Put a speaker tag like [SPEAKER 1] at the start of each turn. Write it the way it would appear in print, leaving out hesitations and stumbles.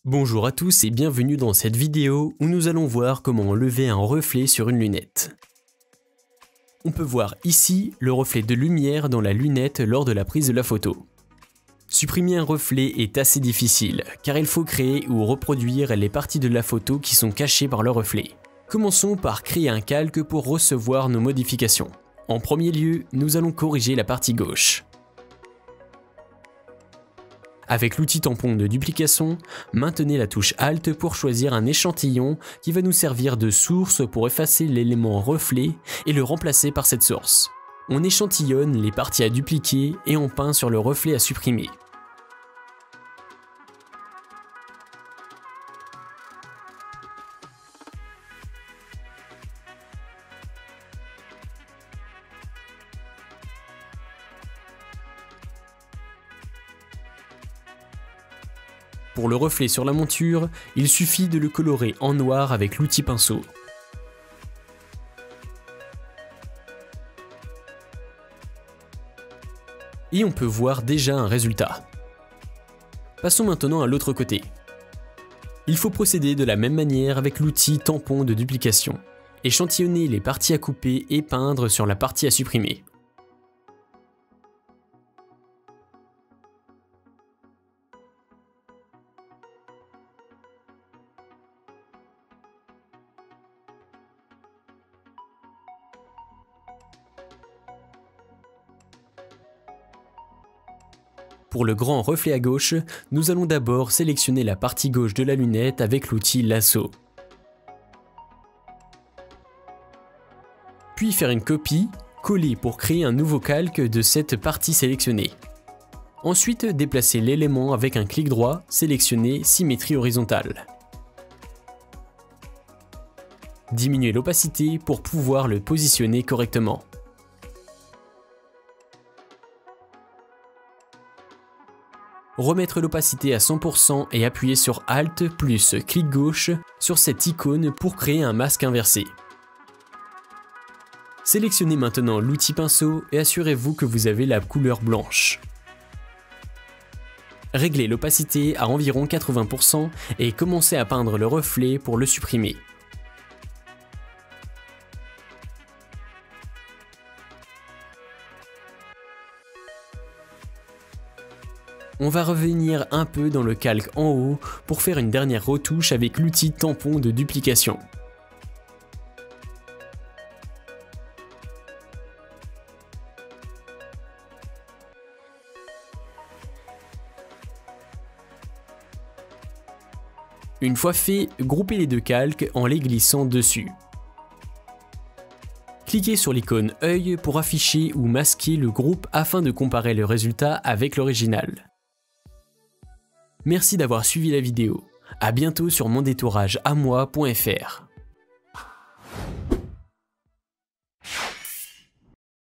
[SPEAKER 1] Bonjour à tous et bienvenue dans cette vidéo où nous allons voir comment enlever un reflet sur une lunette. On peut voir ici le reflet de lumière dans la lunette lors de la prise de la photo. Supprimer un reflet est assez difficile car il faut créer ou reproduire les parties de la photo qui sont cachées par le reflet. Commençons par créer un calque pour recevoir nos modifications. En premier lieu, nous allons corriger la partie gauche. Avec l'outil tampon de duplication, maintenez la touche Alt pour choisir un échantillon qui va nous servir de source pour effacer l'élément reflet et le remplacer par cette source. On échantillonne les parties à dupliquer et on peint sur le reflet à supprimer. Pour le reflet sur la monture, il suffit de le colorer en noir avec l'outil pinceau. Et on peut voir déjà un résultat. Passons maintenant à l'autre côté. Il faut procéder de la même manière avec l'outil tampon de duplication. Échantillonner les parties à couper et peindre sur la partie à supprimer. Pour le grand reflet à gauche, nous allons d'abord sélectionner la partie gauche de la lunette avec l'outil lasso. Puis faire une copie, coller pour créer un nouveau calque de cette partie sélectionnée. Ensuite, déplacer l'élément avec un clic droit, sélectionner symétrie horizontale. Diminuer l'opacité pour pouvoir le positionner correctement. Remettre l'opacité à 100% et appuyer sur Alt plus clic gauche sur cette icône pour créer un masque inversé. Sélectionnez maintenant l'outil pinceau et assurez-vous que vous avez la couleur blanche. Réglez l'opacité à environ 80% et commencez à peindre le reflet pour le supprimer. On va revenir un peu dans le calque en haut pour faire une dernière retouche avec l'outil tampon de duplication. Une fois fait, groupez les deux calques en les glissant dessus. Cliquez sur l'icône œil pour afficher ou masquer le groupe afin de comparer le résultat avec l'original. Merci d'avoir suivi la vidéo. À bientôt sur mondétourageamoi.fr.